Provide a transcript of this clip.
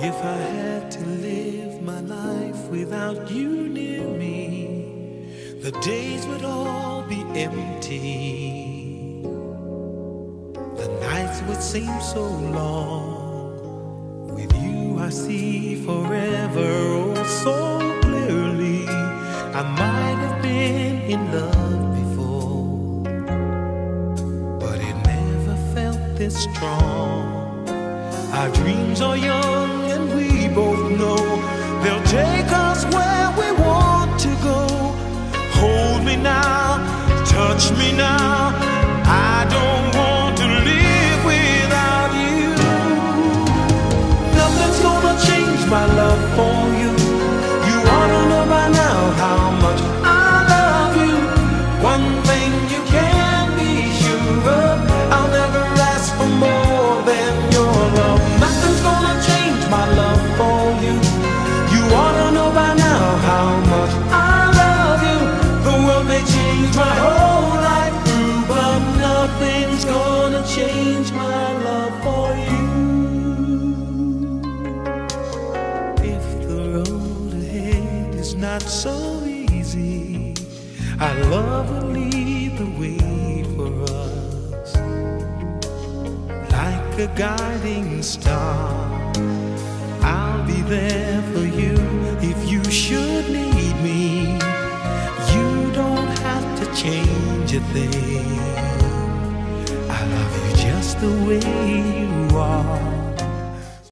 If I had to live my life without you near me, the days would all be empty. The nights would seem so long. With you I see forever oh so clearly. I might have been in love before, but it never felt this strong. Our dreams are young and we both know they'll take us where we want to go. Hold me now, touch me now, I don't want to live without you. Nothing's gonna change my love for you. You ought to know by now how much I love you. One thing you can be sure of, I'll never ask for more than your love. Nothing's gonna change my love for you. You ought to know by now how much I love you. The world may change my whole life through, but nothing's gonna change my love for you. If the road ahead is not so easy, our love will lead the way for us. Like a guiding star, I'll be there for you if you should need me. You don't have to change a thing. I love you just the way you